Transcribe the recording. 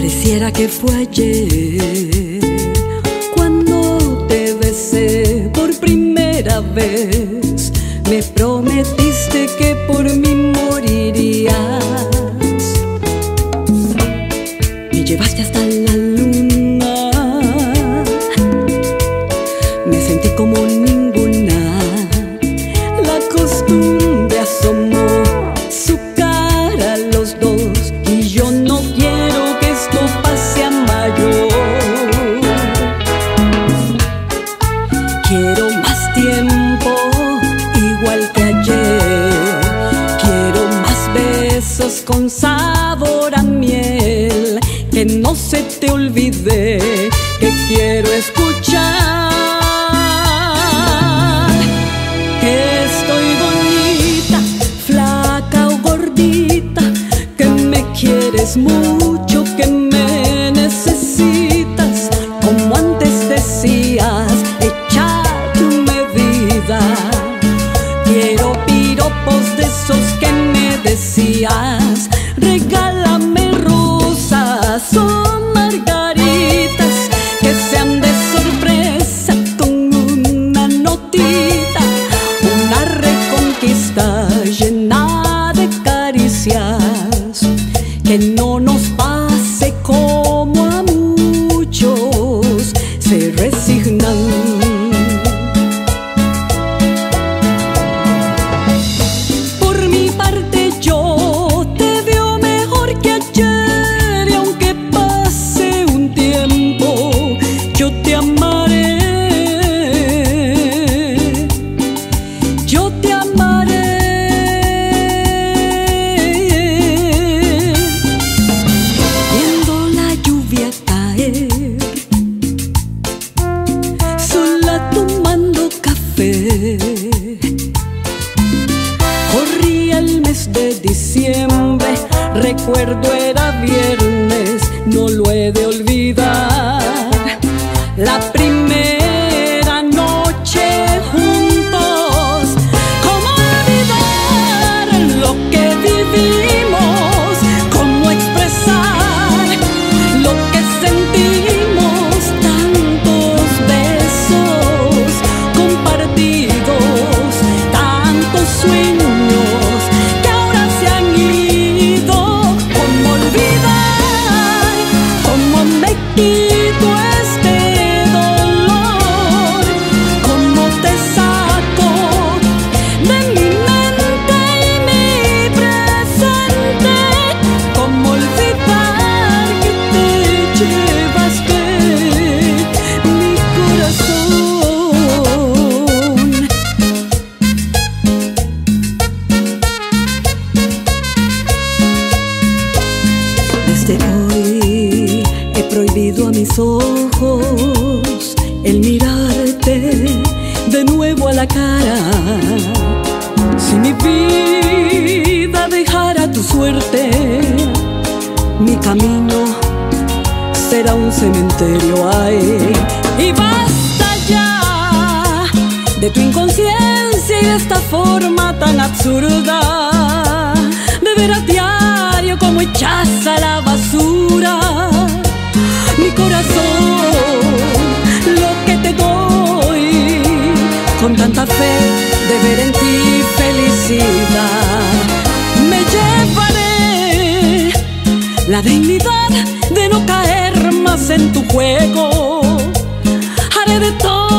Pareciera que fue ayer cuando te besé por primera vez. Me prometiste que por mí morirías. Me llevaste hasta la luna. Me sentí como ninguna. La costumbre asomó su cara a los dos, y yo no quiero que esto pase a mayor. Quiero más tiempo, igual que ayer. Quiero más besos con sabor a miel. Que no se te olvide que quiero escuchar que estoy bonita, flaca o gordita, que me quieres mucho, que me necesitas. Como antes decías, echa tu medida. Quiero piropos de esos que me decías. Regálame rosas o margaritas, que sean de sorpresa con una notita. Una reconquista llena de caricias. Que no nos pase como a muchos se resignan. Por mi parte yo te veo mejor que ayer, y aunque pase un tiempo yo te amaré. Yo te amaré. Viendo la lluvia caer, sola tomando café. Corría el mes de diciembre, recuerdo era viernes, no lo he de olvidar. La primera noche juntos, ¿cómo olvidar lo que vivimos? ¿Cómo expresar lo que sentimos? Tantos besos compartidos, tantos sueños que ahora se han ido. ¿Cómo olvidar? ¿Cómo me quito este dolor? ¿Cómo te saco de mi mente y mi presente? ¿Cómo olvidar que te llevaste mi corazón? Desde hoy he prohibido a mis ojos el mirarte de nuevo a la cara. Si mi vida dejara tu suerte, mi camino será un cementerio. Ay, y basta ya de tu inconsciencia y de esta forma tan absurda de ver a diario como echas a la basura mi corazón. Lo que te doy con tanta fe de ver en ti felicidad. Me llevaré la dignidad de no caer más en tu juego. Haré de todo